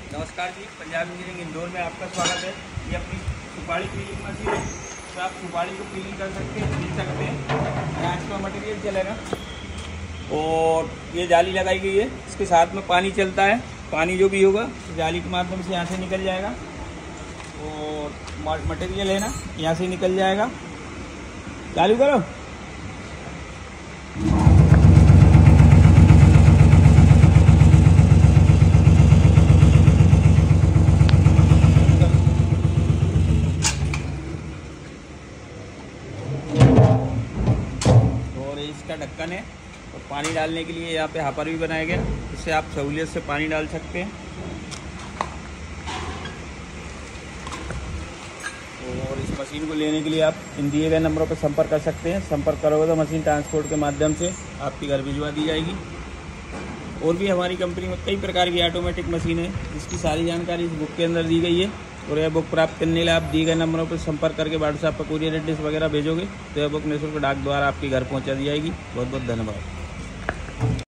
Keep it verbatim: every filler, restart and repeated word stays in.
नमस्कार जी, पंजाब इंजीनियरिंग इंदौर में आपका स्वागत है। ये अपनी सुपारी पीलिंग मशीन है, तो आप सुपारी को पीलिंग कर सकते हैं, पील सकते हैं। यहाँ इसका मटेरियल चलेगा और ये जाली लगाई गई है, इसके साथ में पानी चलता है। पानी जो भी होगा जाली के माध्यम से यहाँ से निकल जाएगा और मटेरियल है ना यहाँ से निकल जाएगा। चालू करो। और इसका ढक्कन है और पानी डालने के लिए यहाँ पे हापर भी बनाया गया, इससे आप सहूलियत से पानी डाल सकते हैं। और इस मशीन को लेने के लिए आप इन दिए गए नंबरों पर संपर्क कर सकते हैं। संपर्क करोगे तो मशीन ट्रांसपोर्ट के माध्यम से आपके घर भिजवा दी जाएगी। और भी हमारी कंपनी में कई प्रकार की ऑटोमेटिक मशीन है, जिसकी सारी जानकारी इस बुक के अंदर दी गई है। और यह बुक प्राप्त करने के लिए आप दिए गए नंबरों पर संपर्क करके व्हाट्सएप पर कोरियर एड्रेस वगैरह भेजोगे तो यह बुक निःशुल्क डाक द्वारा आपके घर पहुंचा दी जाएगी। बहुत बहुत धन्यवाद।